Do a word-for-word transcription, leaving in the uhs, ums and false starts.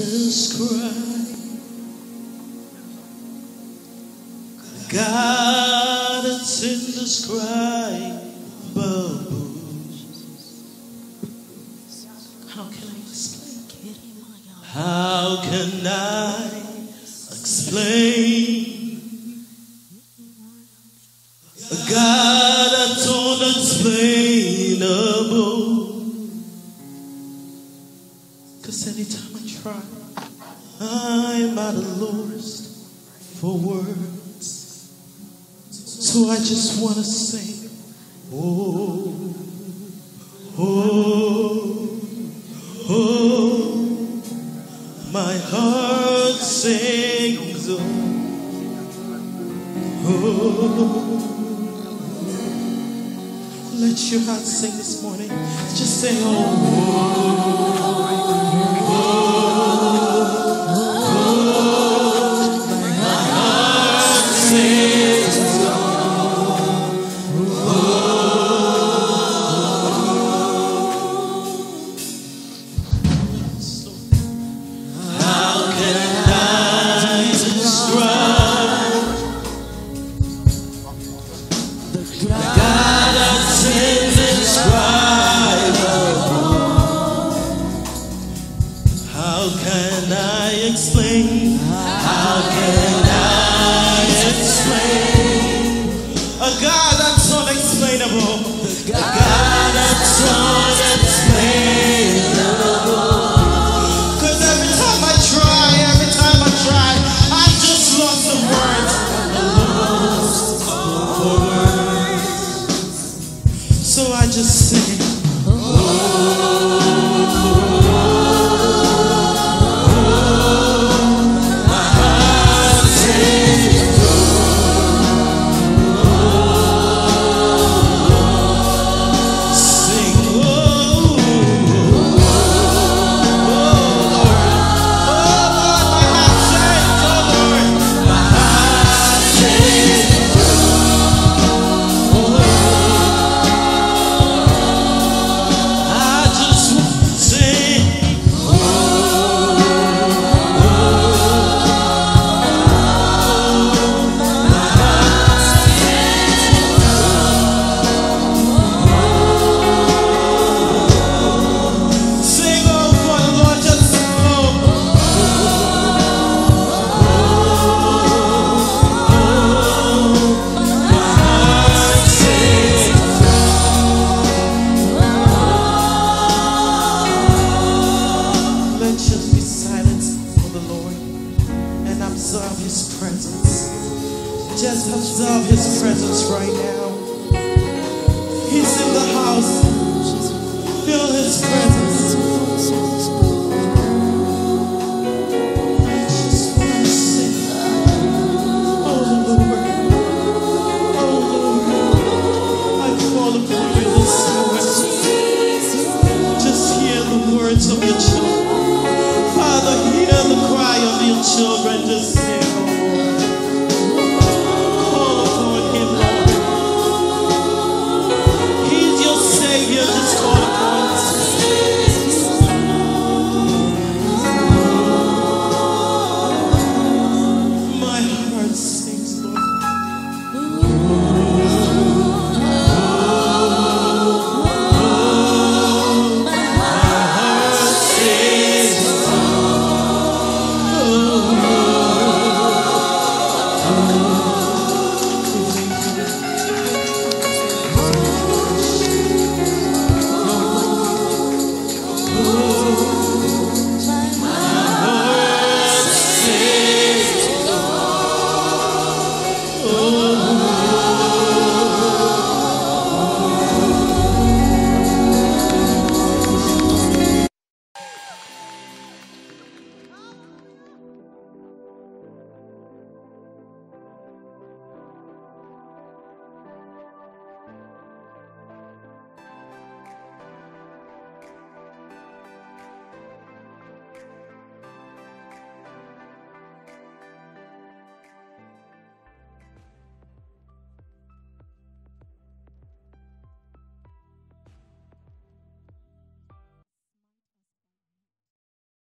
describe God, it's indescribable. How can I explain? How can I explain a God that's unexplainable? Cause anytime I try, I'm at a loss for words. So I just want to sing, oh, oh, oh, my heart sings, oh, oh. Let your heart sing this morning. Just say, oh, oh, oh, oh, my heart sings, oh, oh. How can I describe the God that's indescribable? How can I explain? How can I explain a God that's unexplainable? A God that's unexplainable. Cause every time I try, every time I try, I'm just lost for words. Lost for words. So I just sing. Observe His presence. Just observe His presence right now. He's in the house. Feel His presence. Just want to sing. Oh Lord, oh Lord, I call upon you this morning. Just hear the words of your children. Father, hear the cry of your children. Just